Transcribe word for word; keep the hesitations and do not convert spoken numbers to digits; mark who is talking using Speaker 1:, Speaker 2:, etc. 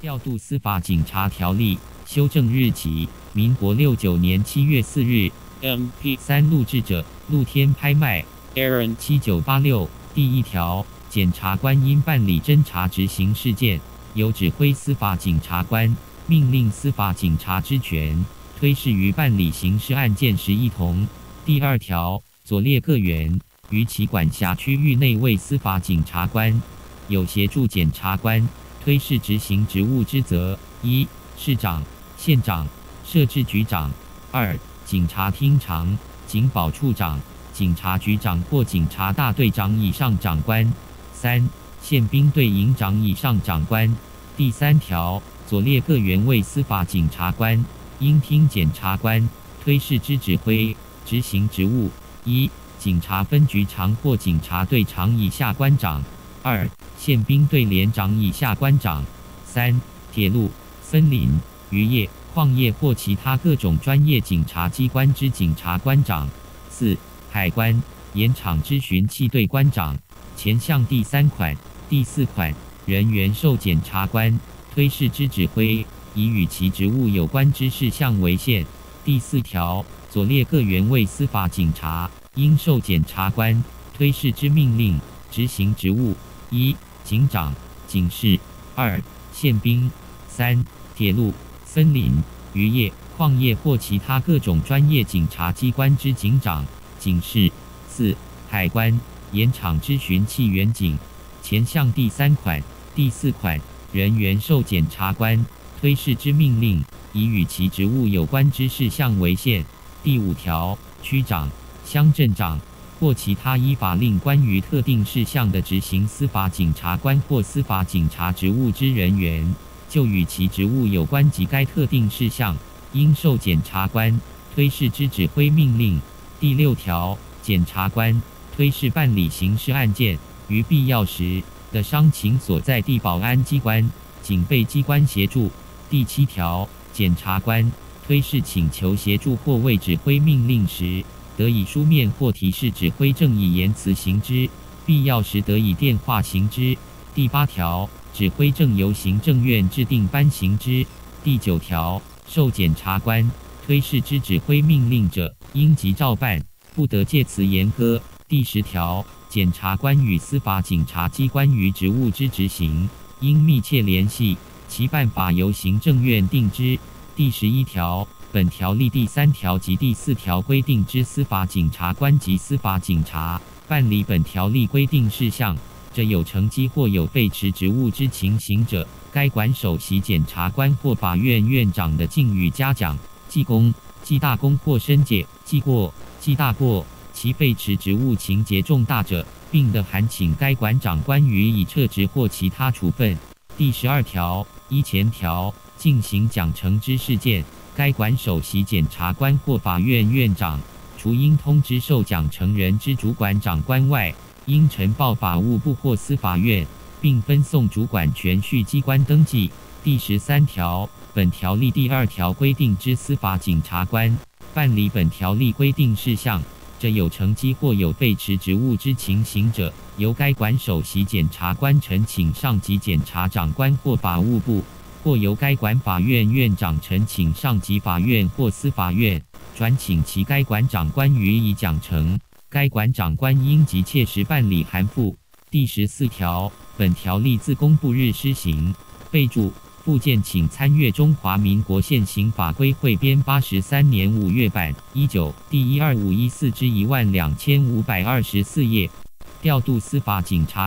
Speaker 1: 调度司法警察条例修正日期：民国六九年七月四日。
Speaker 2: M P
Speaker 1: 三录制者：露天拍卖。
Speaker 2: Aaron
Speaker 1: 七九八六第一条，检察官因办理侦查执行事件，有指挥司法警察官命令司法警察之权，推示于办理刑事案件时一同。第二条，左列各员于其管辖区域内为司法警察官，有协助检察官推示执行职务之责：一、市长、县长、设置局长；二、警察厅长、警保处长、警察局长或警察大队长以上长官；三、宪兵队营长以上长官。第三条，左列各员为司法警察官，应听检察官推示之指挥执行职务：一、警察分局长或警察队长以下官长；二、宪兵队连长以下官长；三、铁路、森林、渔业、矿业或其他各种专业警察机关之警察官长；四、海关、盐场之巡气队官长。前项第三款、第四款人员受检察官推示之指挥，以与其职务有关之事项为限。第四条，左列各员为司法警察，应受检察官推示之命令执行职务：一、警长、警士；二、宪兵；三、铁路、森林、渔业、矿业或其他各种专业警察机关之警长、警士；四、海关、盐场之巡气员警。前项第三款、第四款人员受检察官推示之命令，以与其职务有关之事项为限。第五条，区长、乡镇长或其他依法令关于特定事项的执行司法警察官或司法警察职务之人员，就与其职务有关及该特定事项，应受检察官推示之指挥命令。第六条，检察官推示办理刑事案件于必要时的伤情所在地保安机关、警备机关协助。第七条，检察官推示请求协助或未指挥命令时，得以书面或提示指挥正以言辞行之，必要时得以电话行之。第八条，指挥正由行政院制定颁行之。第九条，受检察官推示之指挥命令者，应即照办，不得借词言割。第十条，检察官与司法警察机关于职务之执行，应密切联系，其办法由行政院定之。第十一条，本条例第三条及第四条规定之司法警察官及司法警察办理本条例规定事项，者有成绩或有废除职务之情形者，该管首席检察官或法院院长的敬予嘉奖、记功、记大功或申诫、记过、记大过。其废除职务情节重大者，并得函请该管长官予以撤职或其他处分。第十二条，依前条进行奖惩之事件，该管首席检察官或法院院长，除应通知受奖惩人之主管长官外，应呈报法务部或司法院，并分送主管铨序机关登记。第十三条，本条例第二条规定之司法警察官办理本条例规定事项，者有成绩或有废除职务之情形者，由该管首席检察官呈请上级检察长官或法务部，或由该管法院院长呈请上级法院或司法院，转请其该管长官予以奖惩。该管长官应即切实办理函复。第十四条，本条例自公布日施行。备注附件请参阅中华民国现行法规汇编八十三年五月版一九第一二五一四之一万两千五百二十四页。调度司法警察